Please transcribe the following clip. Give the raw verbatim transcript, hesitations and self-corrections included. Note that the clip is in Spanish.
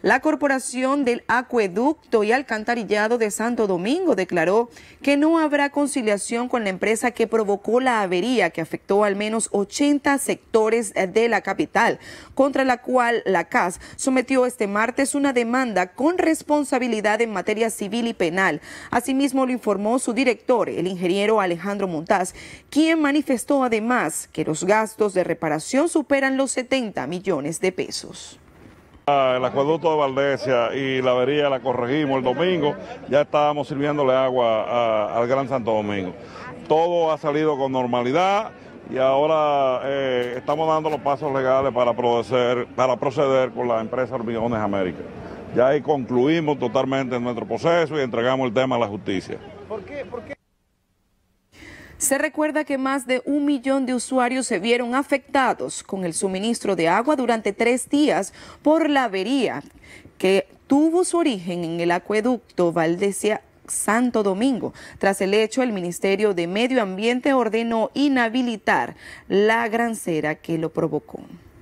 La Corporación del Acueducto y Alcantarillado de Santo Domingo declaró que no habrá conciliación con la empresa que provocó la avería que afectó al menos ochenta sectores de la capital, contra la cual la C A S sometió este martes una demanda con responsabilidad en materia civil y penal. Asimismo lo informó su director, el ingeniero Alejandro Montaz, quien manifestó además que los gastos de reparación superan los setenta millones de pesos. El acueducto de Valdesia y la avería la corregimos el domingo, ya estábamos sirviéndole agua a, al Gran Santo Domingo. Todo ha salido con normalidad y ahora eh, estamos dando los pasos legales para proceder, para proceder con la empresa Hormigones América. Ya ahí concluimos totalmente nuestro proceso y entregamos el tema a la justicia. ¿Por qué? ¿Por qué? Se recuerda que más de un millón de usuarios se vieron afectados con el suministro de agua durante tres días por la avería que tuvo su origen en el acueducto Valdesia Santo Domingo. Tras el hecho, el Ministerio de Medio Ambiente ordenó inhabilitar la grancera que lo provocó.